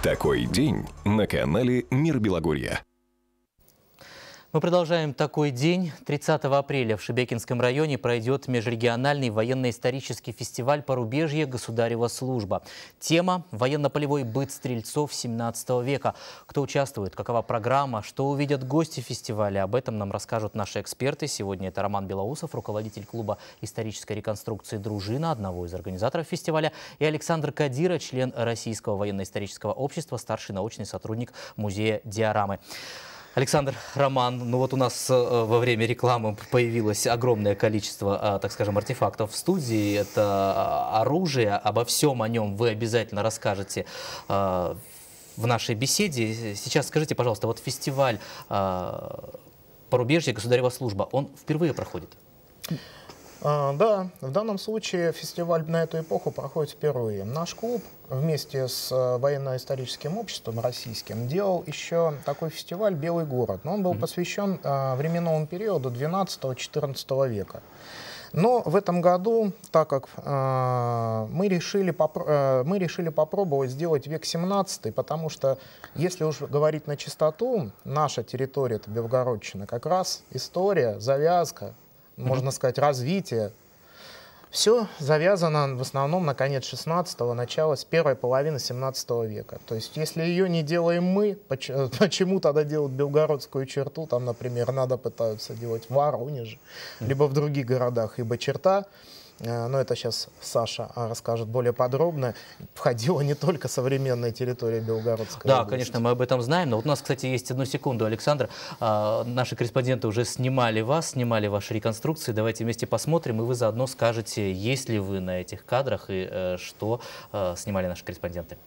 Такой день на канале «Мир Белогорья». Мы продолжаем такой день. 30 апреля в Шебекинском районе пройдет межрегиональный военно-исторический фестиваль «Порубежье. Государева служба». Тема – военно-полевой быт стрельцов 17 века. Кто участвует, какова программа, что увидят гости фестиваля. Об этом нам расскажут наши эксперты. Сегодня это Роман Белоусов, руководитель клуба исторической реконструкции «Дружина», одного из организаторов фестиваля, и Александр Кадира, член Российского военно-исторического общества, старший научный сотрудник музея диорамы. Александр, Роман, ну вот у нас во время рекламы появилось огромное количество, так скажем, артефактов в студии. Это оружие, обо всем о нем вы обязательно расскажете в нашей беседе. Сейчас скажите, пожалуйста, вот фестиваль «Порубежье. Государева служба», он впервые проходит? Да, в данном случае фестиваль на эту эпоху проходит впервые. Наш клуб вместе с военно-историческим обществом российским делал еще такой фестиваль «Белый город». Но он был посвящен временному периоду 12-14 века. Но в этом году, так как мы решили попробовать сделать век 17, потому что, если уж говорить на чистоту, наша территория, это Белгородчина, как раз история, завязка, можно сказать, развитие. Все завязано в основном на конец 16-го, начало с первой половины 17 века. То есть, если ее не делаем мы, почему тогда делают Белгородскую черту? Там, например, надо пытаются делать в Воронеже, либо в других городах, ибо черта, но это сейчас Саша расскажет более подробно, входила не только современная территория Белгородской области. Конечно, мы об этом знаем, но вот у нас, кстати, есть одну секунду, Александр. Наши корреспонденты уже снимали вас, снимали ваши реконструкции. Давайте вместе посмотрим, и вы заодно скажете, есть ли вы на этих кадрах и что снимали наши корреспонденты.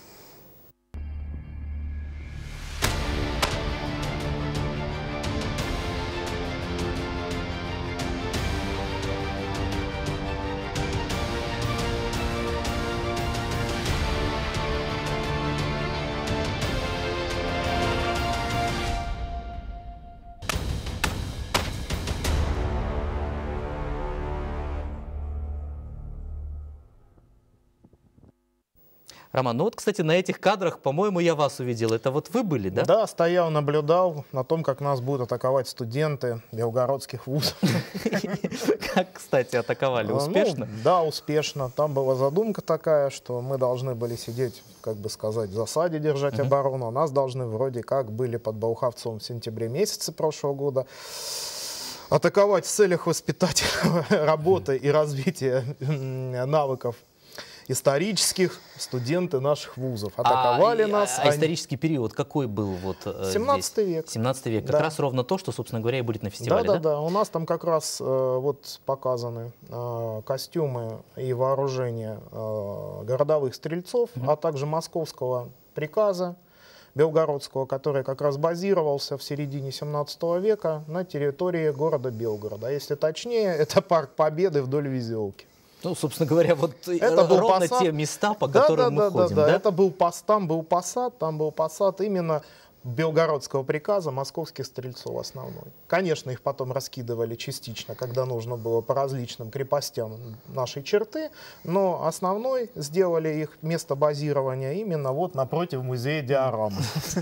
Роман, ну вот, кстати, на этих кадрах, по-моему, я вас увидел. Это вот вы были, да? Да, стоял, наблюдал на том, как нас будут атаковать студенты белгородских вузов. Как, кстати, атаковали? Успешно? Да, успешно. Там была задумка такая, что мы должны были сидеть, как бы сказать, в засаде, держать оборону. А нас должны вроде как были под Болховцом в сентябре месяце прошлого года атаковать в целях воспитательной работы и развития навыков исторических студенты наших вузов. Атаковали нас. А исторический период какой был? Вот 17 век. 17 век. Как раз ровно то, что, собственно говоря, и будет на фестивале, да? Да. У нас там как раз вот показаны костюмы и вооружение городовых стрельцов, а также московского приказа белгородского, который как раз базировался в середине 17 века на территории города Белгорода. А если точнее, это парк Победы вдоль Везелки. Ну, собственно говоря, вот это ровно те места, по которым мы ходим. Да, это был там был посад именно белгородского приказа московских стрельцов основной. Конечно, их потом раскидывали частично, когда нужно было по различным крепостям нашей черты, но основной сделали их место базирования именно вот напротив музея диорамы.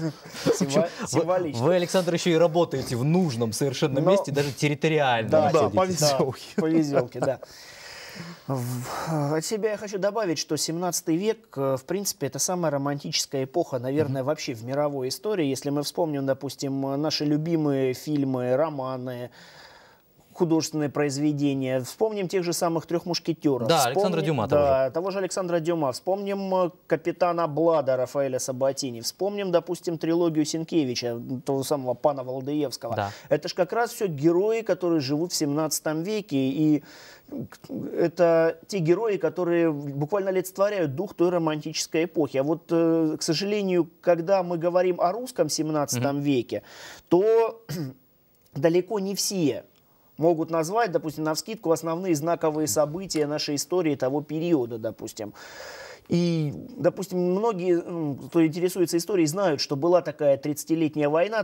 Вы, Александр, еще и работаете в нужном совершенно месте, даже территориально. Да, по Везелке. По Везелке, да. От себя я хочу добавить, что 17 век, в принципе, это самая романтическая эпоха, наверное, вообще в мировой истории. Если мы вспомним, допустим, наши любимые фильмы, романы, художественные произведения, вспомним тех же самых «Трех мушкетеров». Да, Александра Дюма. Да, того же Александра Дюма. Вспомним «Капитана Блада» Рафаэля Сабатини. Вспомним, допустим, трилогию Сенкевича, того самого пана Валдыевского. Да. Это же как раз все герои, которые живут в 17 веке. И это те герои, которые буквально олицетворяют дух той романтической эпохи. А вот, к сожалению, когда мы говорим о русском 17 веке, то далеко не все могут назвать, допустим, навскидку основные знаковые события нашей истории того периода, допустим. И, допустим, многие, кто интересуется историей, знают, что была такая 30-летняя война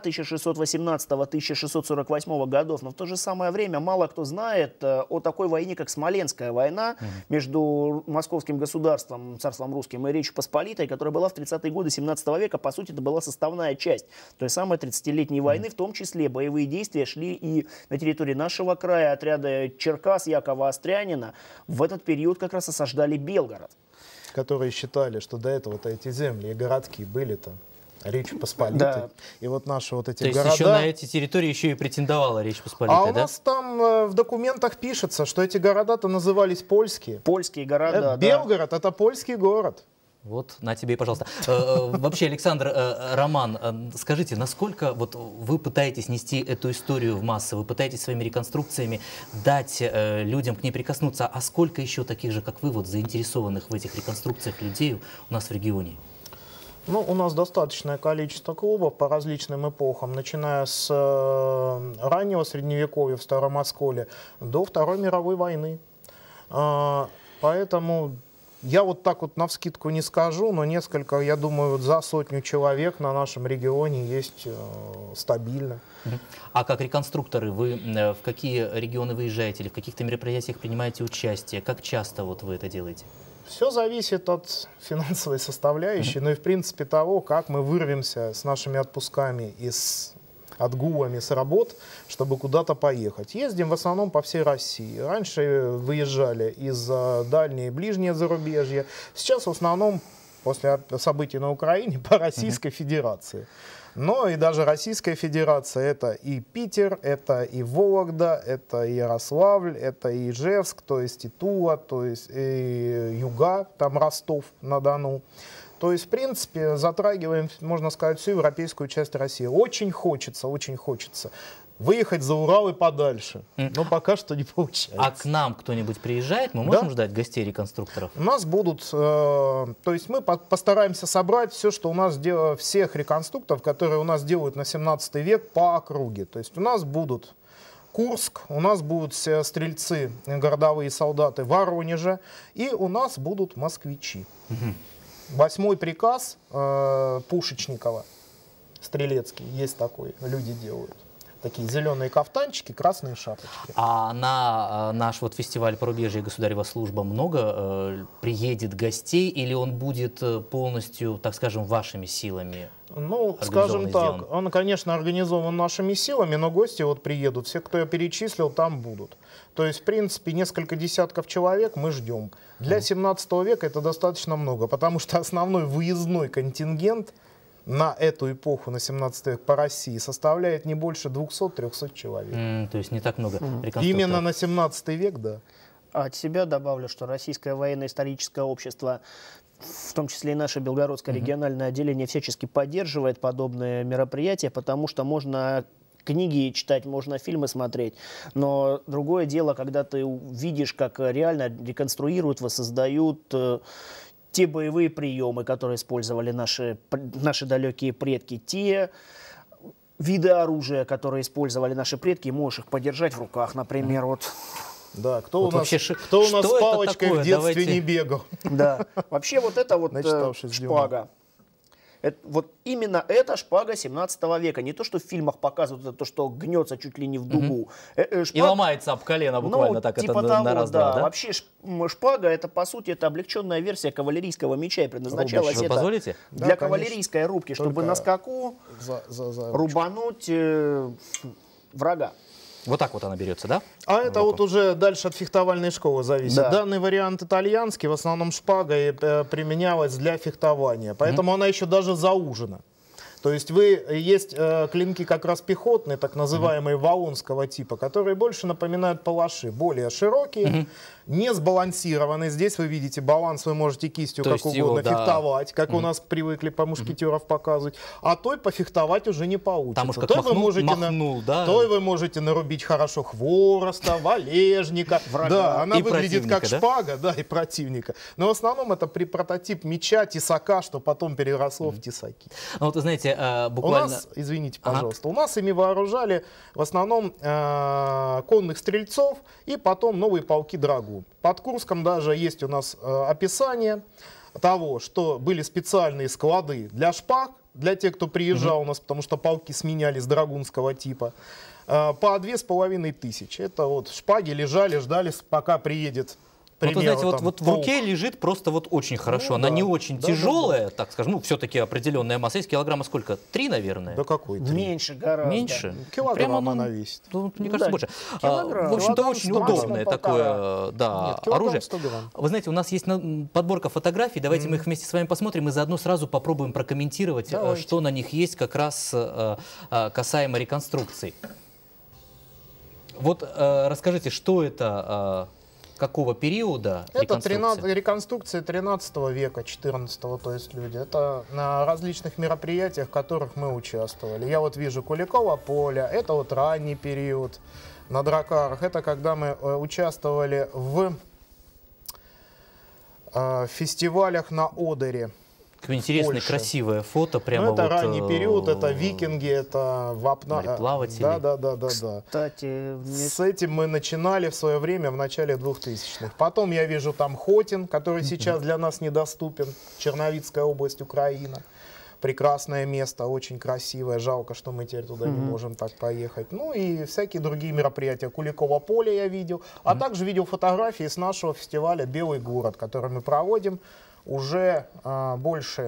1618-1648 годов, но в то же самое время мало кто знает о такой войне, как Смоленская война между Московским государством, царством русским и Речью Посполитой, которая была в 30-е годы 17 века. По сути, это была составная часть той самой 30-летней войны, в том числе боевые действия шли и на территории нашего края, отряда Черкас, Якова Острянина. В этот период как раз осаждали Белгород. Которые считали, что до этого-то эти земли и городки были-то Речью Посполитой. Да. И вот наши вот эти города... То есть еще на эти территории еще и претендовала Речь Посполитая, да? А у нас там в документах пишется, что эти города-то назывались польские. Польские города, да. Белгород — это польский город. Вот, на тебе и пожалуйста. Вообще, Александр, Роман, скажите, насколько вот вы пытаетесь нести эту историю в массы, вы пытаетесь своими реконструкциями дать людям к ней прикоснуться, а сколько еще таких же, как вы, вот, заинтересованных в этих реконструкциях людей у нас в регионе? Ну, у нас достаточное количество клубов по различным эпохам, начиная с раннего Средневековья в Старом Осколе до Второй мировой войны. Поэтому... Я вот так вот навскидку не скажу, но несколько, я думаю, вот за 100 человек на нашем регионе есть стабильно. А как реконструкторы, вы в какие регионы выезжаете или в каких-то мероприятиях принимаете участие? Как часто вот вы это делаете? Все зависит от финансовой составляющей, но и в принципе того, как мы вырвемся с нашими отпусками и с отгулами с работ, чтобы куда-то поехать. Ездим в основном по всей России. Раньше выезжали из дальние и ближние зарубежья. Сейчас в основном, после событий на Украине, по Российской Федерации. Но и даже Российская Федерация — это и Питер, это и Вологда, это и Ярославль, это и Ижевск, то есть и Тула, то есть и Юга, там Ростов-на-Дону. То есть, в принципе, затрагиваем, можно сказать, всю европейскую часть России. Очень хочется выехать за Урал и подальше, но пока что не получается. А к нам кто-нибудь приезжает? Мы можем ждать гостей-реконструкторов? У нас будут, то есть мы постараемся собрать все, что у нас делают, всех реконструкторов, которые у нас делают на 17 век по округе. То есть у нас будут Курск, у нас будут все стрельцы, городовые солдаты в Воронеже, и у нас будут москвичи. 8-й приказ Пушечникова, стрелецкий, есть такой, люди делают. Такие зеленые кафтанчики, красные шапочки. А на наш вот фестиваль «Порубежье. Государева служба» много приедет гостей, или он будет полностью, так скажем, вашими силами? Ну, скажем так, он, конечно, организован нашими силами, но гости вот приедут. Все, кто я перечислил, там будут. То есть, в принципе, несколько десятков человек мы ждем. Для 17 века это достаточно много, потому что основной выездной контингент на эту эпоху, на 17 век по России, составляет не больше 200-300 человек. То есть не так много реконструкторов. Именно на 17 век, да. От себя добавлю, что Российское военно-историческое общество, в том числе и наше Белгородское региональное отделение, всячески поддерживает подобные мероприятия, потому что можно книги читать, можно фильмы смотреть, но другое дело, когда ты видишь, как реально реконструируют, воссоздают те боевые приемы, которые использовали наши далекие предки, те виды оружия, которые использовали наши предки, можешь их подержать в руках, например, вот. Да, кто у нас с палочкой в детстве не бегал? Да, вообще вот это вот шпага. Вот именно эта шпага 17 века. Не то, что в фильмах показывают, это то, что гнется чуть ли не в дугу. И ломается об колено буквально, так типа это того, на раз-два. Да. Вообще шпага, это по сути это облегченная версия кавалерийского меча. И предназначалась это для да, кавалерийской рубки, чтобы на скаку рубануть врага. Вот так вот она берется, да? А это вот уже дальше от фехтовальной школы зависит. Да. Данный вариант итальянский, в основном шпага применялась для фехтования. Поэтому она еще даже заужена. То есть есть клинки как раз пехотные, так называемые валлонского типа, которые больше напоминают палаши, более широкие, не сбалансированные. Здесь вы видите баланс, вы можете кистью как угодно фехтовать, как у нас привыкли по мушкетеров показывать. А той пофехтовать уже не получится. Там уж как той вы можете нарубить хорошо хвороста, валежника. Да, она выглядит как шпага, да, и противника. Но в основном это прототип меча, тесака, что потом переросло в тесаки. Ну, вот, знаете, буквально... У нас, извините, пожалуйста, у нас ими вооружали в основном конных стрельцов и потом новые полки драгун. Под Курском даже есть у нас описание того, что были специальные склады для шпаг, для тех, кто приезжал у нас, потому что полки сменялись драгунского типа, по 2500. Это вот шпаги лежали, ждали, пока приедет. Вот, вы знаете, вот в руке лежит просто вот очень хорошо. Ну, она да. не очень тяжелая, так скажем, ну, все-таки определенная масса. Есть килограмма сколько? 3, наверное? Да какой 3? Меньше гораздо. Меньше? Килограмм Прямо, она весит. Ну, мне кажется, да, больше. килограмм. В общем-то, Килограмм очень 100, удобное максимум такое Нет, оружие. 100 грамм. Вы знаете, у нас есть подборка фотографий. Давайте мы их вместе с вами посмотрим и заодно сразу попробуем прокомментировать, что на них есть как раз касаемо реконструкций. Вот расскажите, что это... Какого периода Это реконструкции 13 века, 14, то есть люди. Это на различных мероприятиях, в которых мы участвовали. Я вот вижу Куликово поле, это вот ранний период на Дракарах. Это когда мы участвовали в фестивалях на Одере. Интересное, красивое фото. Прямо это вот, ранний период, это викинги, это вапна. Мореплаватели. Да. Кстати, с этим мы начинали в свое время, в начале 2000-х. Потом я вижу там Хотин, который сейчас для нас недоступен. Черновицкая область, Украина. Прекрасное место, очень красивое. Жалко, что мы теперь туда не можем так поехать. Ну и всякие другие мероприятия. Куликово поле я видел. А также видел фотографии с нашего фестиваля «Белый город», который мы проводим уже больше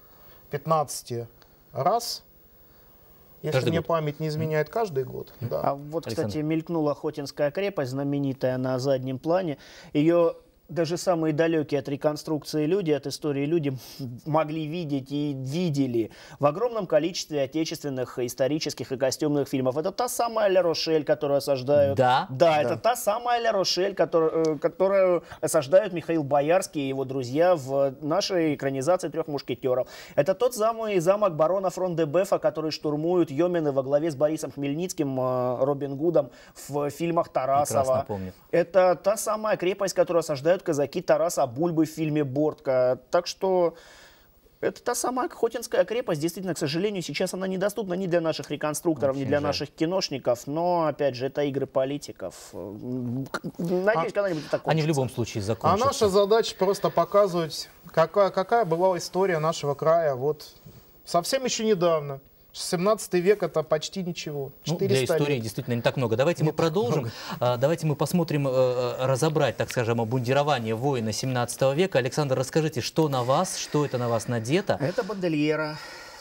15 раз, если мне память не изменяет, каждый год. Да. А вот, кстати, мелькнула Хотинская крепость, знаменитая на заднем плане. Ее даже самые далекие от реконструкции люди, от истории люди могли видеть и видели в огромном количестве отечественных исторических и костюмных фильмов. Это та самая Ля Рошель, которую осаждают. Да. Это та самая Ля Рошель, которую осаждают Михаил Боярский и его друзья в нашей экранизации «Трех мушкетеров». Это тот самый замок барона фрон де Бефа, который штурмуют йомены во главе с Борисом Хмельницким, Робин Гудом в фильмах Тарасова. Это та самая крепость, которую осаждают казаки Тараса Бульбы в фильме «Бортка». Так что это та самая Хотинская крепость. Действительно, к сожалению, сейчас она недоступна ни для наших реконструкторов, ни для наших киношников. Но, опять же, это игры политиков. Надеюсь, когда-нибудь это кончится. Они в любом случае закончатся. А наша задача просто показывать, какая была история нашего края вот совсем еще недавно. 17 век это почти ничего. 400 для истории лет. действительно не так много. Давайте мы продолжим. Давайте мы посмотрим, разобрать, так скажем, обмундирование воина 17 века. Александр, расскажите, что на вас, что это на вас надето? Это бандельера.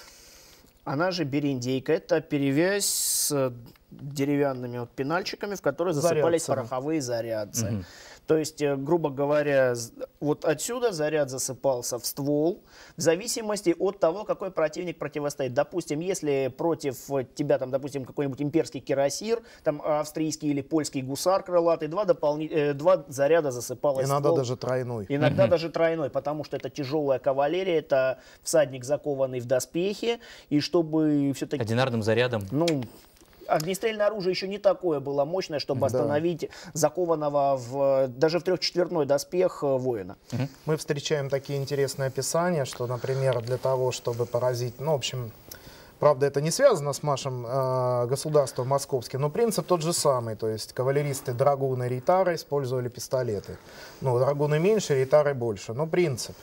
Она же бериндейка. Это перевязь с деревянными вот пенальчиками, в которые засыпались пороховые зарядцы. То есть, грубо говоря, вот отсюда заряд засыпался в ствол, в зависимости от того, какой противник противостоит. Допустим, если против тебя, там, допустим, какой-нибудь имперский кирасир, там, австрийский или польский гусар крылатый, два заряда засыпалось в ствол. Иногда даже тройной. Иногда даже тройной, потому что это тяжелая кавалерия, это всадник, закованный в доспехи, и чтобы все-таки... Одинарным зарядом? Ну, огнестрельное оружие еще не такое было мощное, чтобы остановить закованного даже в трехчетвертной доспех воина. Мы встречаем такие интересные описания, что, например, для того, чтобы поразить, ну, в общем, правда, это не связано с нашим государством московским, но принцип тот же самый. То есть кавалеристы, драгуны, рейтары использовали пистолеты. Ну, драгуны меньше, рейтары больше. Но принцип.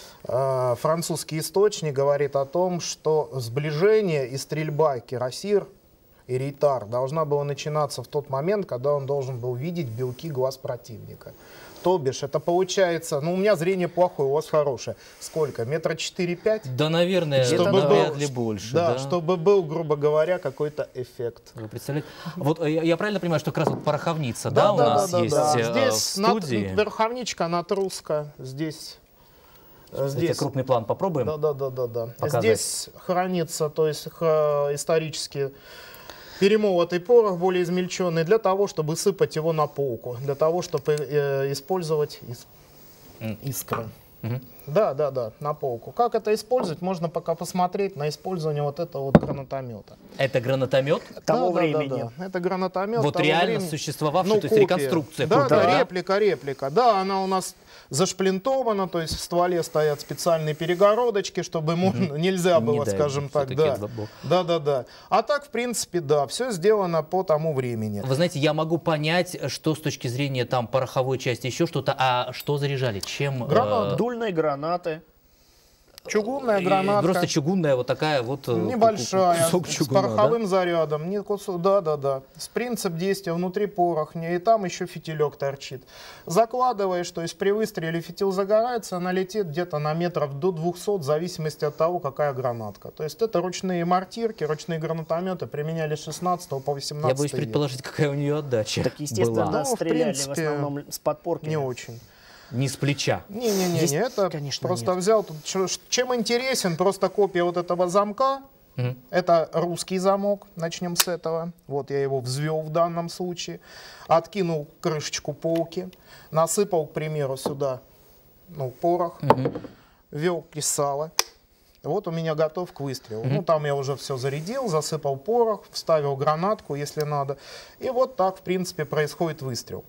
Французский источник говорит о том, что сближение и стрельба кирасир и рейтар должна была начинаться в тот момент, когда он должен был видеть белки глаз противника. То бишь, это получается, ну, у меня зрение плохое, у вас хорошее. Сколько? Метра 4-5? Да, наверное, вряд ли больше. Да, чтобы был, грубо говоря, какой-то эффект. Вы представляете? Вот я правильно понимаю, что как раз вот пороховница, да, у нас есть в студии? Пороховничка, натруска, здесь... Здесь крупный план попробуем? Да. Здесь хранится, то есть исторически перемолотый порох, более измельченный, для того, чтобы сыпать его на полку, для того, чтобы использовать искры. Да, на полку. Как это использовать, можно пока посмотреть на использование вот этого вот гранатомета. Это гранатомет? Того времени. Да. Это гранатомет. Вот реально существовавший, то есть реконструкция. Да, реплика. Да, она у нас зашплинтована, то есть в стволе стоят специальные перегородочки, чтобы нельзя было, скажем так. Да. А так, в принципе, да, все сделано по тому времени. Вы знаете, я могу понять, что с точки зрения там пороховой части, еще что-то, а что заряжали? Чем? Дульные гранаты. Чугунная гранатка. Просто чугунная вот такая вот. Небольшая, кусок с чугуна, пороховым да? зарядом. Да. С принцип действия внутри порохня, и там еще фитилек торчит. Закладываешь, то есть при выстреле фитиль загорается, она летит где-то на метров до 200, в зависимости от того, какая гранатка. То есть это ручные мортирки, ручные гранатометы применяли с 16 по 18 Я боюсь век. предположить, какая у нее отдача. Так, естественно, была. да, Ну, в стреляли принципе, в основном с подпорки. Не очень. Не с плеча. Не, это конечно, просто нет. взял. Тут, чем интересен просто копия вот этого замка. Это русский замок, начнем с этого. Вот я его взвел в данном случае. Откинул крышечку полки, насыпал, к примеру, сюда порох, ввел писало. Вот у меня готов к выстрелу. Ну, там я уже все зарядил, засыпал порох, вставил гранатку, если надо. И вот так, в принципе, происходит выстрел.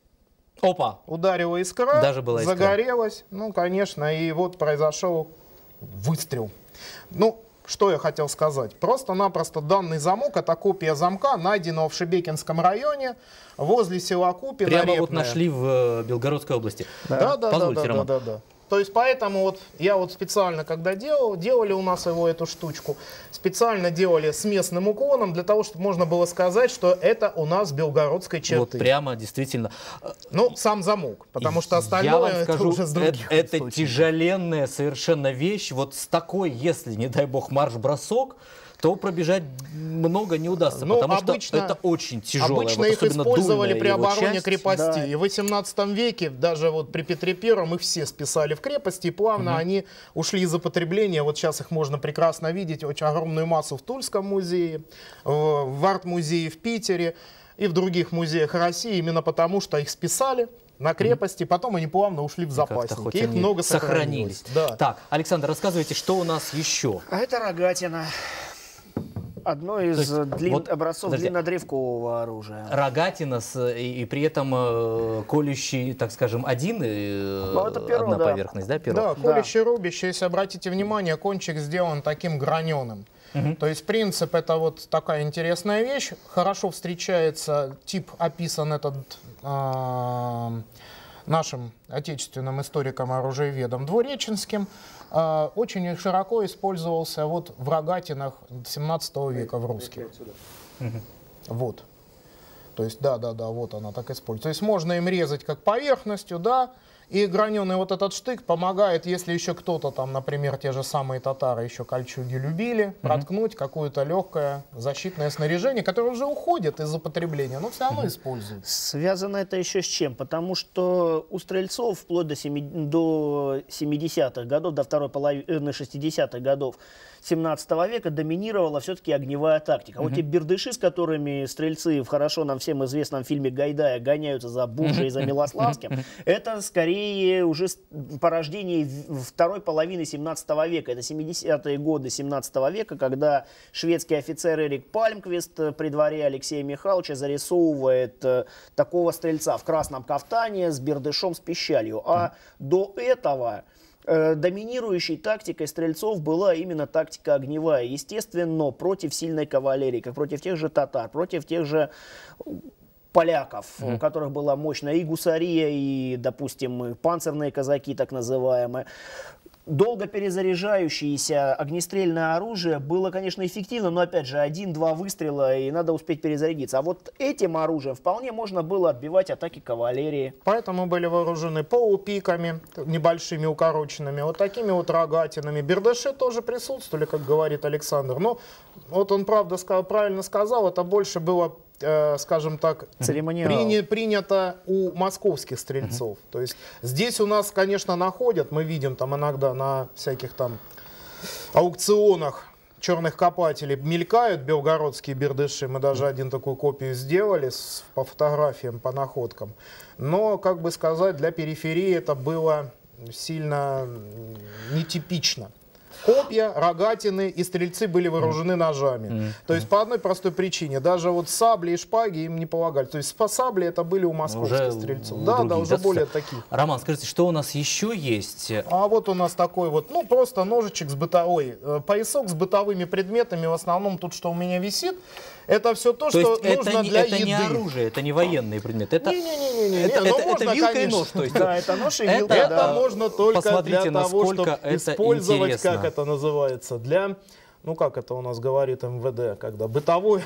Опа! Ударила искра, Даже была искра. загорелась, ну, конечно, и вот произошел выстрел. Ну, что я хотел сказать? Просто-напросто данный замок — это копия замка, найденного в Шебекинском районе возле села Купино. Прямо вот нашли в Белгородской области. Да. Позвольте, Роман. То есть поэтому вот я вот специально, когда делали у нас эту штучку, специально делали с местным уклоном, для того, чтобы можно было сказать, что это у нас белгородской черты. Вот прямо действительно. Ну, сам замок, потому что Я остальное вам это скажу, уже с других это источников. тяжеленная совершенно вещь. Вот с такой, если, не дай бог, марш-бросок, то пробежать много не удастся, Ну, потому обычно, что это очень тяжелое. Обычно вот их использовали при обороне часть. крепостей. Да. И в 18 веке, даже вот при Петре Первом, их все списали в крепости, и плавно они ушли из употребления. Вот сейчас их можно прекрасно видеть, очень огромную массу в Тульском музее, в арт-музее в Питере и в других музеях России, именно потому что их списали на крепости, потом они плавно ушли в запасники. Их много сохранилось. Да. Так, Александр, рассказывайте, что у нас еще? А это рогатина. Одно из образцов подожди. длиннодревкового оружия. Рогатина и при этом колющий, так скажем, один это перо, одна да. поверхность, да, перо? Да, колющий, рубящий, если обратите внимание, кончик сделан таким граненым. То есть принцип — это вот такая интересная вещь. Хорошо встречается, тип описан этот нашим отечественным историком-оружиеведом Двуреченским. Очень широко использовался вот в рогатинах 17 века в русских. Вот. То есть, да, вот она так используется. То есть можно им резать как поверхностью, да, и граненый вот этот штык помогает, если еще кто-то там, например, те же самые татары еще кольчуги любили, проткнуть какое-то легкое защитное снаряжение, которое уже уходит из употребления, но все равно используется. Связано это еще с чем? Потому что у стрельцов вплоть до 70-х годов, до второй половины 60-х годов 17 века доминировала все-таки огневая тактика. Вот те бердыши, с которыми стрельцы в хорошо нам всем известном фильме Гайдая гоняются за Бужей и за Милославским, это скорее уже порождение второй половины 17 века. Это 70-е годы 17 века, когда шведский офицер Эрик Пальмквист при дворе Алексея Михайловича зарисовывает такого стрельца в красном кафтане с бердышом с пищалью. А до этого доминирующей тактикой стрельцов была именно тактика огневая. Естественно, против сильной кавалерии, как против тех же татар, против тех же поляков, у которых была мощная и гусария, и, допустим, панцирные казаки, так называемые. Долго перезаряжающееся огнестрельное оружие было, конечно, эффективно, но, опять же, 1-2 выстрела, и надо успеть перезарядиться. А вот этим оружием вполне можно было отбивать атаки кавалерии. Поэтому были вооружены полупиками, небольшими укороченными, вот такими вот рогатинами. Бердыши тоже присутствовали, как говорит Александр. Но вот он, правда, правильно сказал, это больше было, скажем так, принято у московских стрельцов. То есть здесь у нас, конечно, находят, мы видим там иногда на всяких там аукционах черных копателей мелькают белгородские бердыши. Мы даже один такую копию сделали по фотографиям, по находкам. Но, как бы сказать, для периферии это было сильно нетипично. Копья, рогатины и стрельцы были вооружены ножами. То есть по одной простой причине. Даже вот сабли и шпаги им не полагали. То есть по сабле это были у московских стрельцов. Да, уже более таких. Роман, скажите, что у нас еще есть? А вот у нас такой вот, ну просто ножичек с поясок с бытовыми предметами. В основном тут, что у меня висит, Это все то, что нужно для еды. Это не оружие, это не военный предмет. Это вилка и нож. То есть, да, это нож и вилка. Это можно только для того, чтобы использовать, интересно. как это называется, для, ну как это у нас говорит МВД, когда бытовой.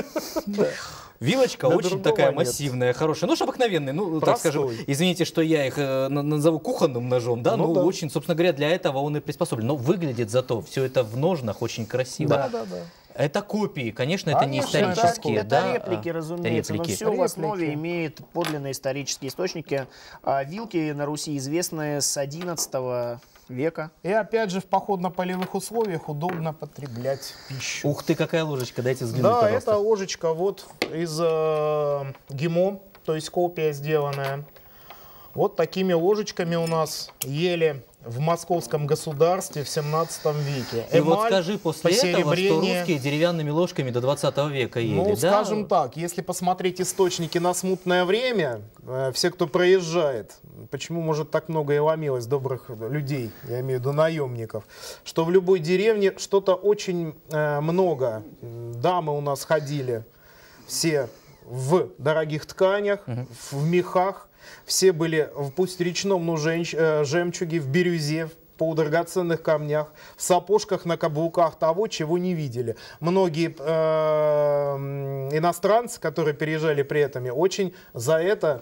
Вилочка очень такая массивная, хорошая. Нож обыкновенный, ну, так скажем, извините, что я их назову кухонным ножом, да, ну, очень, собственно говоря, для этого он и приспособлен. Но выглядит зато все это в ножнах очень красиво. Да. Это копии, конечно, это не исторические. Это реплики, разумеется, но все в основе имеет подлинные исторические источники. Вилки на Руси известны с XI века. И опять же в походно-полевых условиях удобно потреблять пищу. Ух ты, какая ложечка, дайте взглянуть, да, пожалуйста. это ложечка вот из ГИМО, то есть копия сделанная. Вот такими ложечками у нас ели в московском государстве в 17 веке. И вот скажи после этого, что русские деревянными ложками до 20 века ели, ну, да? скажем так, если посмотреть источники на смутное время, все, кто проезжает, почему, может, так много и ломилось добрых людей, я имею в виду наемников, что в любой деревне что-то очень много. Дамы у нас ходили все в дорогих тканях, в мехах. Все были пусть в речном, но жемчуге, в бирюзе, по драгоценных камнях, в сапожках на каблуках того, чего не видели. Многие иностранцы, которые переезжали при этом, очень за это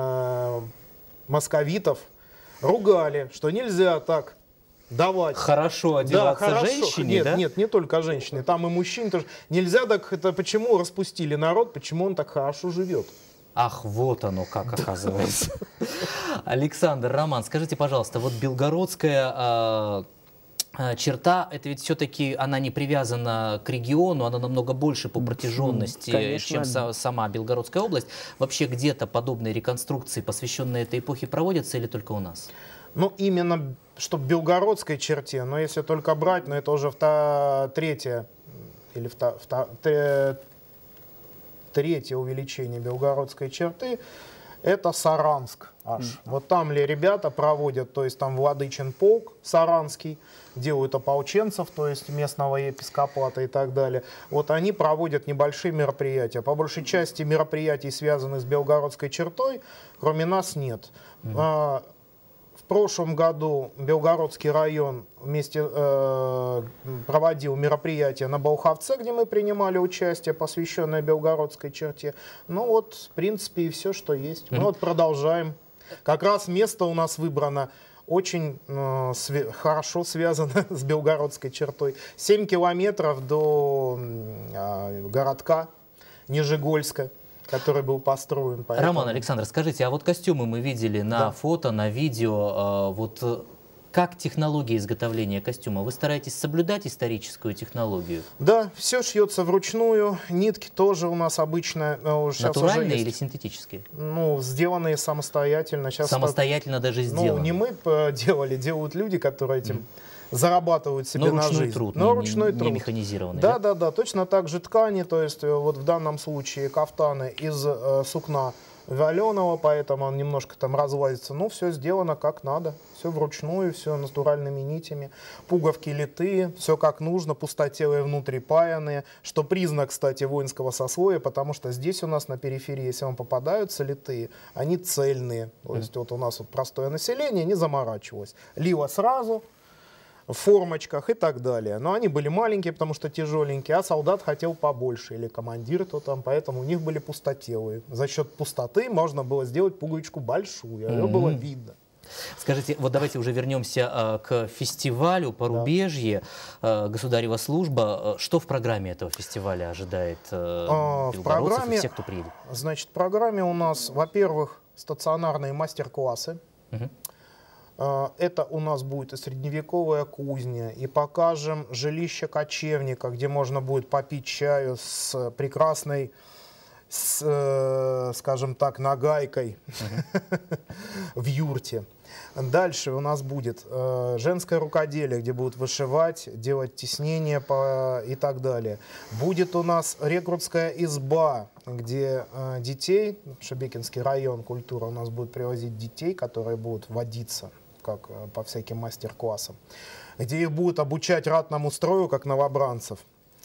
московитов ругали, что нельзя так давать. Хорошо одеваться женщине, нет, да? Нет, не только женщины, там и мужчин тоже. Нельзя так, это почему распустили народ, почему он так хорошо живет. Ах, вот оно как оказывается. Александр, Роман, скажите, пожалуйста, вот белгородская черта, это ведь все-таки она не привязана к региону, она намного больше по протяженности, конечно, чем сама Белгородская область. Вообще где-то подобные реконструкции, посвященные этой эпохе, проводятся или только у нас? Ну, именно, что в белгородской черте, но если только брать, но это уже третье увеличение белгородской черты, это Саранск аж. Вот там ли ребята проводят, то есть там Владычин полк саранский, делают ополченцев, то есть местного епископата и так далее. Вот они проводят небольшие мероприятия. По большей части мероприятий, связанных с белгородской чертой, кроме нас нет. В прошлом году Белгородский район проводил мероприятие на Болховце, где мы принимали участие, посвященное белгородской черте. Ну вот, в принципе, и все, что есть. Мы вот продолжаем. Как раз место у нас выбрано очень хорошо связано с белгородской чертой. 7 километров до городка Нижегольска, который был построен. Поэтому... Роман, Александр, скажите, а вот костюмы мы видели на фото, на видео. Вот как технология изготовления костюма? Вы стараетесь соблюдать историческую технологию? Да, все шьется вручную. Нитки тоже у нас обычно... Натуральные или синтетические? Ну, сделанные самостоятельно. Сейчас самостоятельно даже сделаны? Ну, не мы делали, делают люди, которые этим... зарабатывают себе на жизнь. Труд, но ручной труд. Не механизированный. Да. Точно так же ткани, то есть вот в данном случае кафтаны из сукна валеного, поэтому он немножко там разлазится, но все сделано как надо, все вручную, все натуральными нитями, пуговки литые, все как нужно, пустотелые внутри паянные, что признак, кстати, воинского сословия, потому что здесь у нас на периферии, если вам попадаются литые, они цельные, то есть вот у нас вот простое население не заморачивалось, лило сразу, в формочках и так далее. Но они были маленькие, потому что тяжеленькие, а солдат хотел побольше, или командир, то там, поэтому у них были пустотелые. За счет пустоты можно было сделать пуговичку большую, ее было видно. Скажите, вот давайте уже вернемся к фестивалю «Порубежье», «Государева служба». Что в программе этого фестиваля ожидает белгородцев и всех, кто приедет? Значит, в программе у нас, во-первых, стационарные мастер-классы. Это у нас будет и средневековая кузня, и покажем жилище кочевника, где можно будет попить чаю с прекрасной, скажем так, нагайкой в юрте. Дальше у нас будет женское рукоделие, где будут вышивать, делать тиснения и так далее. Будет у нас рекрутская изба, где детей, Шебекинский район культуры, у нас будет привозить детей, которые будут водиться как по всяким мастер-классам, где их будут обучать ратному строю, как новобранцев.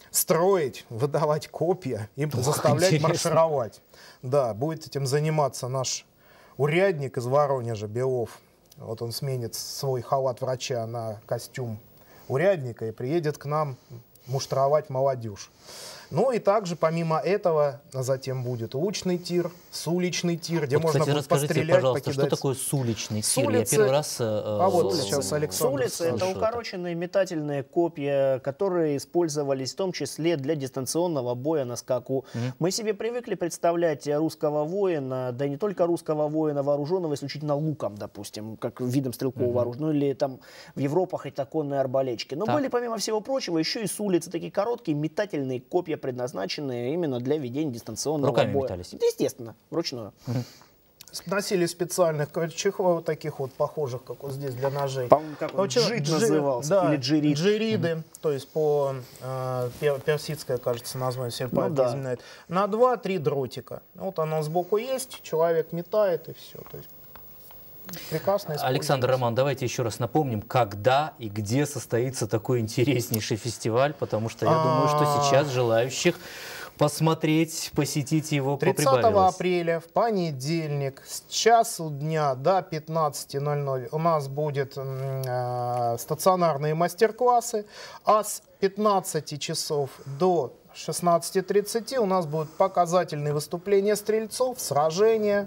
строить, выдавать копья и заставлять маршировать. Да, будет этим заниматься наш урядник из Воронежа, Белов. Вот он сменит свой халат врача на костюм урядника и приедет к нам муштровать молодежь. Ну и также, помимо этого, затем будет уличный тир, суличный тир, где вот, можно кстати, будет пострелять, пожалуйста, покидать. что такое суличный тир? Улицы... Я первый раз... вот сейчас Александр. Улицы — это укороченные метательные копья, которые использовались в том числе для дистанционного боя на скаку. Мы себе привыкли представлять русского воина, да и не только русского воина, вооруженного исключительно луком, допустим, как видом стрелкового оружия, ну или там в Европах это конные арбалетчики. Но были, помимо всего прочего, еще и с улицы такие короткие метательные копья, предназначенные именно для ведения дистанционного боя. Руками метались? Естественно, вручную. Носили специальных чехлов, вот таких вот похожих, как вот здесь для ножей. По-моему, как он джид назывался, да, или джирид. Джириды, то есть по персидское, кажется, название, если память не изменяет. На 2-3 дротика. Вот оно сбоку есть, человек метает и все. То есть прекрасно. Александр, Роман, давайте еще раз напомним, когда и где состоится такой интереснейший фестиваль, потому что я думаю, что сейчас желающих посмотреть, посетить его 30 апреля в понедельник с часу дня до 15:00 у нас будут стационарные мастер-классы, а с 15 часов до 16:30 у нас будут показательные выступления стрельцов, сражения,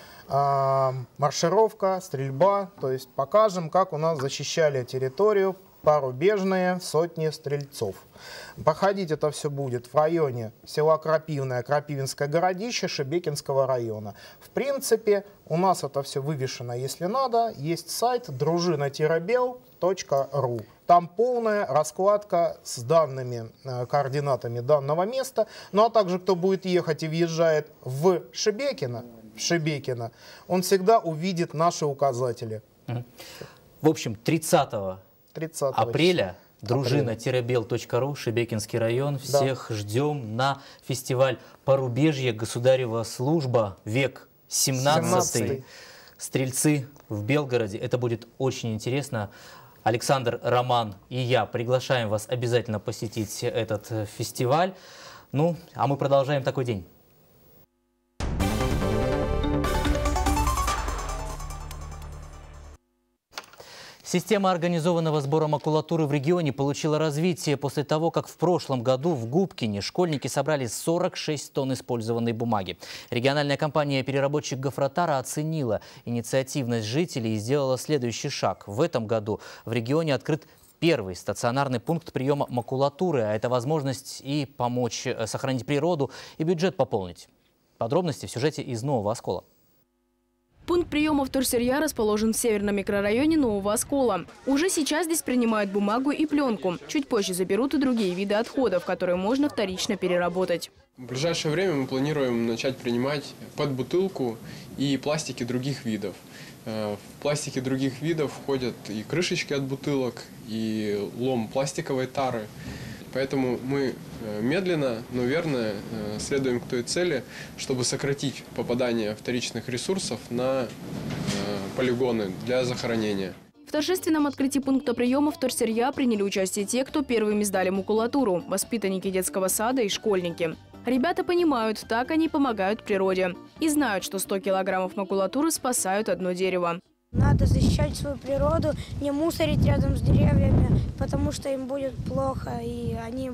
маршировка, стрельба. То есть покажем, как у нас защищали территорию порубежные сотни стрельцов. Проходить это все будет в районе села Крапивное, Крапивинское городище Шебекинского района. В принципе, у нас это все вывешено, если надо. Есть сайт дружина-бел.ру. Там полная раскладка с данными координатами данного места. Ну а также, кто будет ехать и въезжает в Шебекино, он всегда увидит наши указатели. В общем, 30 апреля дружина-бел.ру, Шебекинский район. Всех ждем на фестиваль «Порубежье. Государева служба. Век 17». Стрельцы в Белгороде. Это будет очень интересно. Александр, Роман и я приглашаем вас обязательно посетить этот фестиваль. Ну, а мы продолжаем такой день. Система организованного сбора макулатуры в регионе получила развитие после того, как в прошлом году в Губкине школьники собрали 46 тонн использованной бумаги. Региональная компания «Переработчик Гофротара» оценила инициативность жителей и сделала следующий шаг. В этом году в регионе открыт первый стационарный пункт приема макулатуры, а это возможность и помочь сохранить природу, и бюджет пополнить. Подробности в сюжете из Нового Оскола. Пункт приема вторсырья расположен в северном микрорайоне Нового Оскола. Уже сейчас здесь принимают бумагу и пленку. Чуть позже заберут и другие виды отходов, которые можно вторично переработать. В ближайшее время мы планируем начать принимать подбутылку и пластики других видов. В пластики других видов входят и крышечки от бутылок, и лом пластиковой тары. Поэтому мы медленно, но верно следуем к той цели, чтобы сократить попадание вторичных ресурсов на полигоны для захоронения. В торжественном открытии пункта приема вторсырья приняли участие те, кто первыми сдали макулатуру – воспитанники детского сада и школьники. Ребята понимают, так они помогают природе. И знают, что 100 килограммов макулатуры спасают одно дерево. Надо защищать свою природу, не мусорить рядом с деревьями, потому что им будет плохо, и им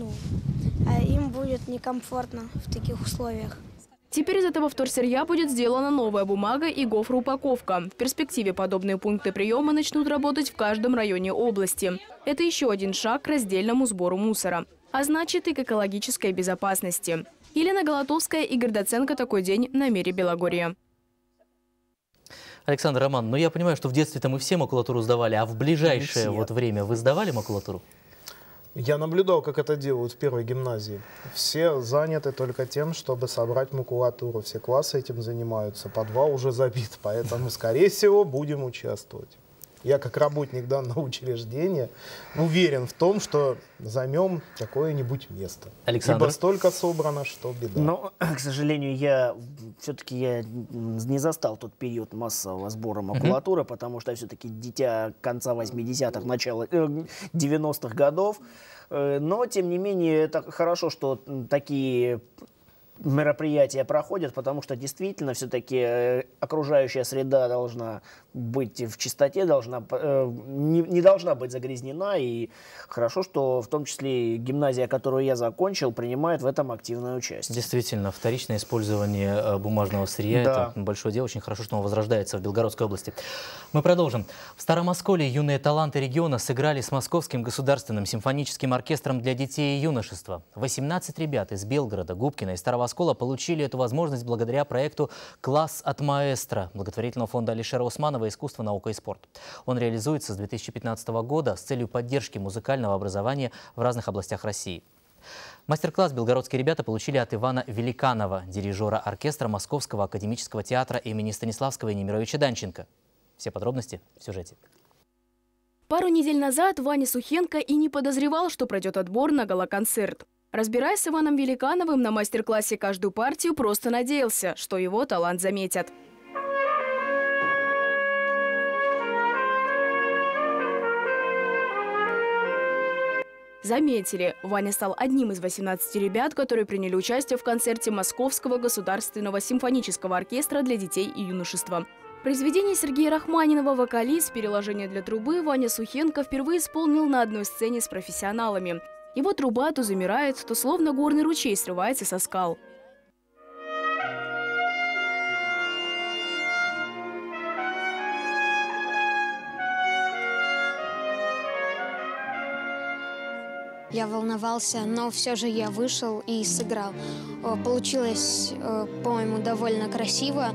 будет некомфортно в таких условиях. Теперь из этого вторсырья будет сделана новая бумага и гофроупаковка. В перспективе подобные пункты приема начнут работать в каждом районе области. Это еще один шаг к раздельному сбору мусора. А значит и к экологической безопасности. Елена Голотовская, Игорь Доценко. Такой день на Мире Белогорье. Александр, Роман, ну я понимаю, что в детстве-то мы все макулатуру сдавали, а в ближайшее время вы сдавали макулатуру? Я наблюдал, как это делают в первой гимназии. Все заняты только тем, чтобы собрать макулатуру. Все классы этим занимаются. Подвал уже забит, поэтому, скорее всего, будем участвовать. Я, как работник данного учреждения, уверен в том, что займем какое-нибудь место. Александр? Ибо столько собрано, что беда. Но, к сожалению, я не застал тот период массового сбора макулатуры, потому что я все-таки дитя конца 80-х, начала 90-х годов. Но, тем не менее, это хорошо, что такие мероприятия проходят, потому что действительно все-таки окружающая среда должна быть в чистоте, не должна быть загрязнена. И хорошо, что в том числе и гимназия, которую я закончил, принимает в этом активное участие. Действительно, вторичное использование бумажного сырья – это большое дело. Очень хорошо, что оно возрождается в Белгородской области. Мы продолжим. В Старом Осколе юные таланты региона сыграли с Московским государственным симфоническим оркестром для детей и юношества. 18 ребят из Белгорода, Губкина и Старого Оскола получили эту возможность благодаря проекту «Класс от маэстро» благотворительного фонда Алишера Усманова «Искусство, наука и спорт». Он реализуется с 2015 года с целью поддержки музыкального образования в разных областях России. Мастер-класс белгородские ребята получили от Ивана Великанова, дирижера оркестра Московского академического театра имени Станиславского и Немировича Данченко. Все подробности в сюжете. Пару недель назад Ваня Сухенко и не подозревал, что пройдет отбор на гала-концерт. Разбираясь с Иваном Великановым на мастер-классе каждую партию, просто надеялся, что его талант заметят. Заметили. Ваня стал одним из 18 ребят, которые приняли участие в концерте Московского государственного симфонического оркестра для детей и юношества. Произведение Сергея Рахманинова «Вокалист. Переложение для трубы» Ваня Сухенко впервые исполнил на одной сцене с профессионалами. Его труба то замирает, то словно горный ручей срывается со скал. Я волновался, но все же я вышел и сыграл. Получилось, по-моему, довольно красиво.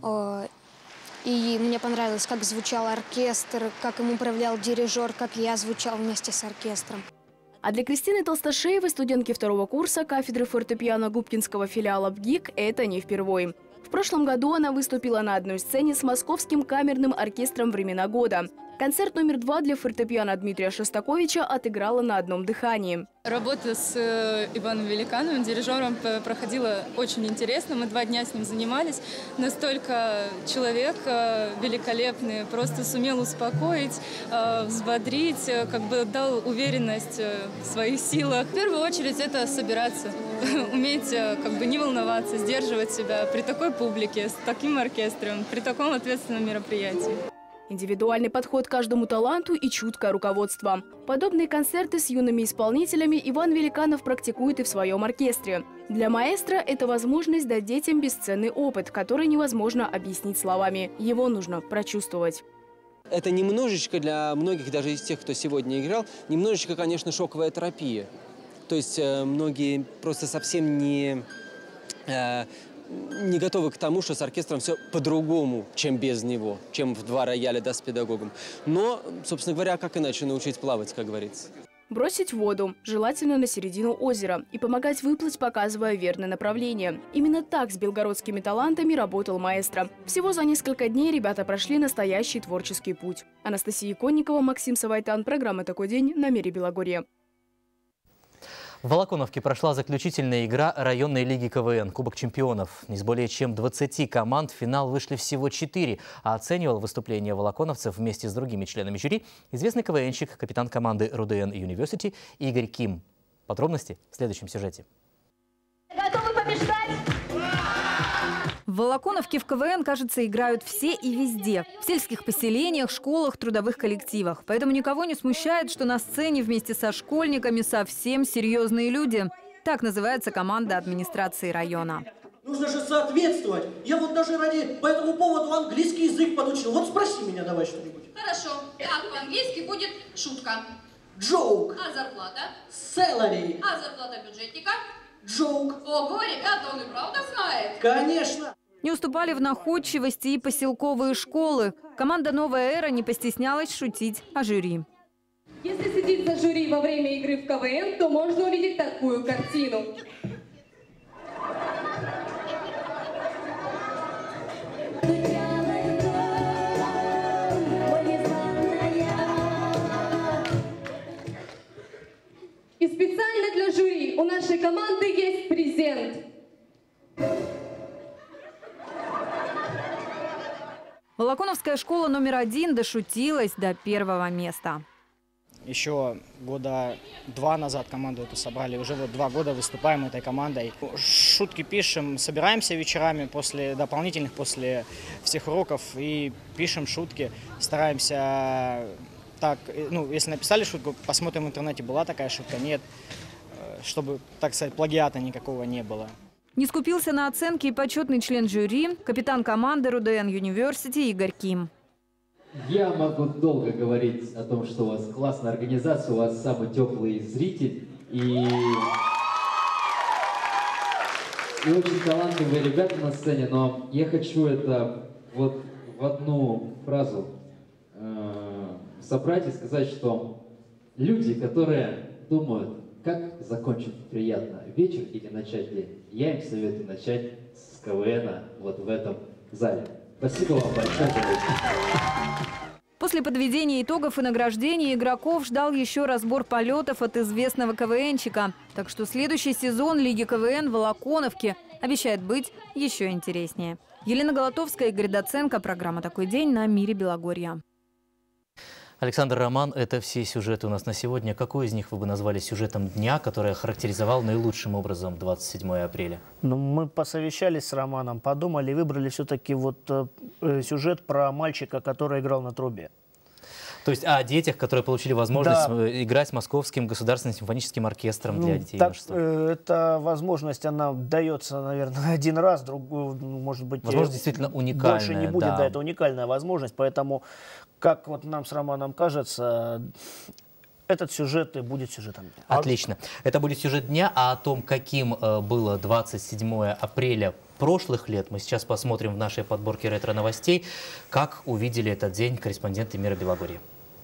И мне понравилось, как звучал оркестр, как им управлял дирижер, как я звучал вместе с оркестром. А для Кристины Толстошеевой, студентки второго курса кафедры фортепиано Губкинского филиала ВГИК, это не впервой. В прошлом году она выступила на одной сцене с Московским камерным оркестром «Времена года». Концерт номер 2 для фортепиано Дмитрия Шостаковича отыграла на одном дыхании. Работа с Иваном Великановым, дирижером, проходила очень интересно. Мы 2 дня с ним занимались. Настолько человек великолепный, просто сумел успокоить, взбодрить, как бы дал уверенность в своих силах. В первую очередь это собираться, уметь как бы не волноваться, сдерживать себя при такой публике, с таким оркестром, при таком ответственном мероприятии. Индивидуальный подход к каждому таланту и чуткое руководство. Подобные концерты с юными исполнителями Иван Великанов практикует и в своем оркестре. Для маэстро это возможность дать детям бесценный опыт, который невозможно объяснить словами. Его нужно прочувствовать. Это немножечко для многих, даже из тех, кто сегодня играл, немножечко, конечно, шоковая терапия. То есть многие просто совсем не готовы к тому, что с оркестром все по-другому, чем без него, чем в 2 рояля, да, с педагогом. Но, собственно говоря, как иначе научить плавать, как говорится. Бросить в воду, желательно на середину озера, и помогать выплыть, показывая верное направление. Именно так с белгородскими талантами работал маэстро. Всего за несколько дней ребята прошли настоящий творческий путь. Анастасия Конникова, Максим Савайтан. Программа «Такой день» на Мире Белогорье. В Волоконовке прошла заключительная игра районной лиги КВН «Кубок чемпионов». Из более чем 20 команд в финал вышли всего 4, а оценивал выступление волоконовцев вместе с другими членами жюри известный КВНщик, капитан команды РУДН University Игорь Ким. Подробности в следующем сюжете. Готовы побеждать? В Волоконовке в КВН, кажется, играют все и везде. В сельских поселениях, школах, трудовых коллективах. Поэтому никого не смущает, что на сцене вместе со школьниками совсем серьезные люди. Так называется команда администрации района. Нужно же соответствовать. Я вот даже по этому поводу английский язык подучил. Вот спроси меня давай что-нибудь. Хорошо. Так, по-английски будет шутка. Joke. А зарплата? Salary. А зарплата бюджетника? Joke. Ого, ребята, он и правда знает. Конечно. Не уступали в находчивости и поселковые школы. Команда «Новая эра» не постеснялась шутить о жюри. Если следить за жюри во время игры в КВН, то можно увидеть такую картину. И специально для жюри у нашей команды есть презент. Волоконовская школа номер 1 дошутилась до 1-го места. Еще года 2 назад команду эту собрали. Уже вот 2 года выступаем этой командой. Шутки пишем, собираемся вечерами после всех уроков и пишем шутки. Стараемся так, ну, если написали шутку, посмотрим в интернете, была такая шутка, нет. Чтобы, так сказать, плагиата никакого не было. Не скупился на оценки и почетный член жюри, капитан команды РУДН Юниверсити Игорь Ким. Я могу долго говорить о том, что у вас классная организация, у вас самый теплый зритель и очень талантливые ребята на сцене, но я хочу это вот в одну фразу собрать и сказать, что люди, которые думают, как закончить приятно вечер или начать день, я им советую начать с КВН вот в этом зале. Спасибо вам большое. После подведения итогов и награждения игроков ждал еще разбор полетов от известного КВНчика. Так что следующий сезон Лиги КВН в Волоконовке обещает быть еще интереснее. Елена Голотовская, Игорь Доценко. Программа «Такой день» на Мире Белогорья. Александр, Роман, это все сюжеты у нас на сегодня. Какой из них вы бы назвали сюжетом дня, который охарактеризовал наилучшим образом 27 апреля? Ну, мы посовещались с Романом, подумали, выбрали все-таки вот сюжет про мальчика, который играл на трубе. То есть о детях, которые получили возможность играть с Московским государственным симфоническим оркестром для детей и юношества. Эта возможность, она дается, наверное, один раз, другую, может быть, возможность действительно уникальная. Больше не будет, да, это уникальная возможность, поэтому, как вот нам с Романом кажется, этот сюжет и будет сюжетом дня. Отлично. Это будет сюжет дня, а о том, каким было 27 апреля прошлых лет, мы сейчас посмотрим в нашей подборке ретро-новостей, как увидели этот день корреспонденты Мира Белогорья.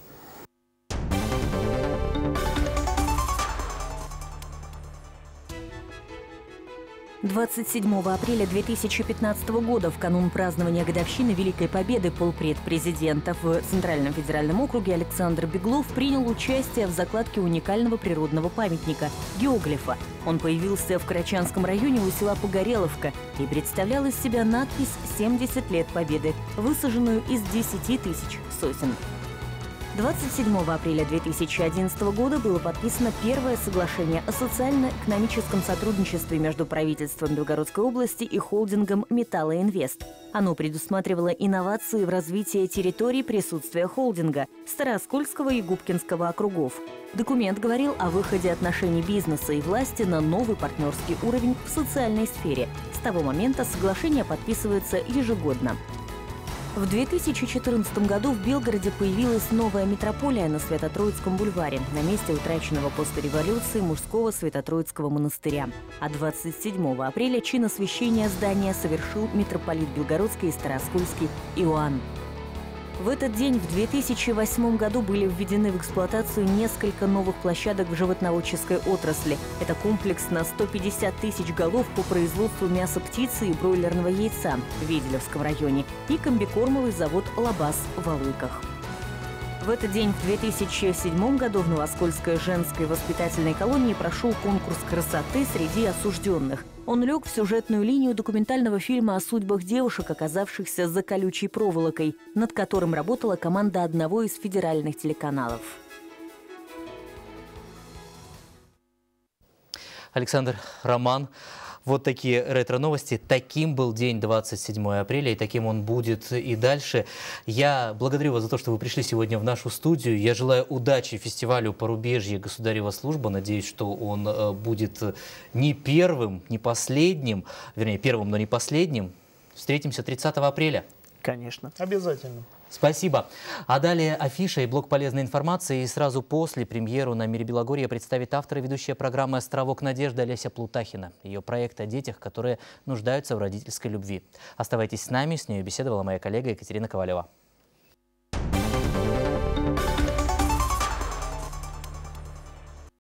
27 апреля 2015 года, в канун празднования годовщины Великой Победы, полпред президента в Центральном федеральном округе Александр Беглов принял участие в закладке уникального природного памятника – геоглифа. Он появился в Карачанском районе у села Погореловка и представлял из себя надпись «70 лет Победы», высаженную из 10 тысяч сосен. 27 апреля 2011 года было подписано первое соглашение о социально-экономическом сотрудничестве между правительством Белгородской области и холдингом «Металлоинвест». Оно предусматривало инновации в развитии территорий присутствия холдинга Старооскольского и Губкинского округов. Документ говорил о выходе отношений бизнеса и власти на новый партнерский уровень в социальной сфере. С того момента соглашение подписывается ежегодно. В 2014 году в Белгороде появилась новая метрополия на Свято-Троицком бульваре, на месте утраченного после революции мужского Свято-Троицкого монастыря. А 27 апреля чин освящения здания совершил митрополит Белгородский и Старооскольский Иоанн. В этот день, в 2008 году, были введены в эксплуатацию несколько новых площадок в животноводческой отрасли. Это комплекс на 150 тысяч голов по производству мяса птицы и бройлерного яйца в Веделевском районе и комбикормовый завод «Лабаз» в Алыках. В этот день, в 2007 году, в Новоскольской женской воспитательной колонии прошел конкурс красоты среди осужденных. Он лег в сюжетную линию документального фильма о судьбах девушек, оказавшихся за колючей проволокой, над которым работала команда одного из федеральных телеканалов. Александр, Роман. Вот такие ретро-новости. Таким был день 27 апреля, и таким он будет и дальше. Я благодарю вас за то, что вы пришли сегодня в нашу студию. Я желаю удачи фестивалю «Порубежье. Государева служба». Надеюсь, что он будет не первым, не последним, вернее, первым, но не последним. Встретимся 30 апреля. Конечно. Обязательно. Спасибо. А далее афиша и блок полезной информации. И сразу после премьеру на Мире Белогорья представит автор и ведущая программы «Островок надежды» Олеся Плутахина. Ее проект о детях, которые нуждаются в родительской любви. Оставайтесь с нами. С ней беседовала моя коллега Екатерина Ковалева.